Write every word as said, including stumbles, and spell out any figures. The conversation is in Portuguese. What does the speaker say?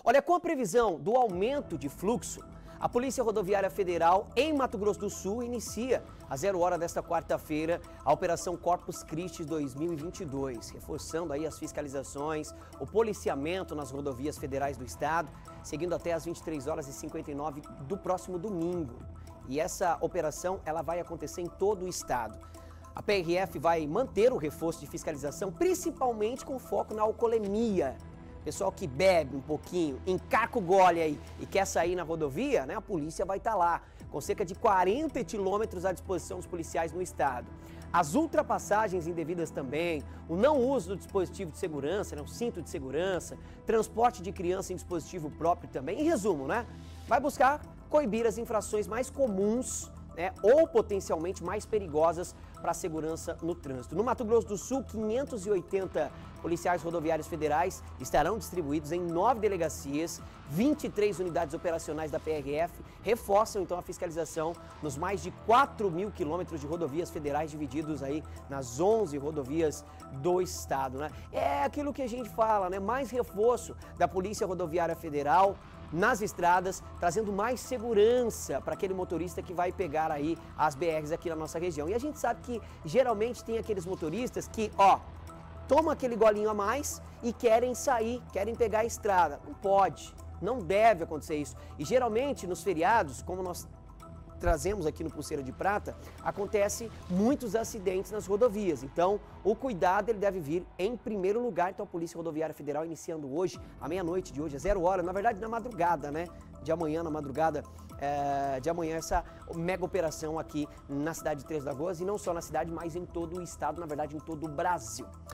Olha, com a previsão do aumento de fluxo, a Polícia Rodoviária Federal em Mato Grosso do Sul inicia, às zero hora desta quarta-feira, a Operação Corpus Christi dois mil e vinte e dois, reforçando aí as fiscalizações, o policiamento nas rodovias federais do estado, seguindo até às vinte e três horas e cinquenta e nove do próximo domingo. E essa operação ela vai acontecer em todo o estado. A P R F vai manter o reforço de fiscalização, principalmente com foco na alcoolemia. Pessoal que bebe um pouquinho, encaca o gole aí e quer sair na rodovia, né? A polícia vai estar lá, com cerca de quarenta quilômetros à disposição dos policiais no estado. As ultrapassagens indevidas também, o não uso do dispositivo de segurança, né? O cinto de segurança, transporte de criança em dispositivo próprio também. Em resumo, né? Vai buscar coibir as infrações mais comuns, né, ou potencialmente mais perigosas para a segurança no trânsito. No Mato Grosso do Sul, quinhentos e oitenta policiais rodoviários federais estarão distribuídos em nove delegacias, vinte e três unidades operacionais da P R F reforçam então a fiscalização nos mais de quatro mil quilômetros de rodovias federais divididos aí nas onze rodovias do estado, né? É aquilo que a gente fala, né? Mais reforço da Polícia Rodoviária Federal nas estradas, trazendo mais segurança para aquele motorista que vai pegar aí as B Rs aqui na nossa região. E a gente sabe que geralmente tem aqueles motoristas que, ó, tomam aquele golinho a mais e querem sair, querem pegar a estrada. Não pode, não deve acontecer isso. E geralmente nos feriados, como nós trazemos aqui no Pulseira de Prata, acontece muitos acidentes nas rodovias. Então, o cuidado ele deve vir em primeiro lugar. Então, a Polícia Rodoviária Federal iniciando hoje, à meia-noite de hoje, às zero hora, na verdade, na madrugada, né? De amanhã, na madrugada é, de amanhã, essa mega operação aqui na cidade de Três Lagoas, e não só na cidade, mas em todo o estado, na verdade, em todo o Brasil.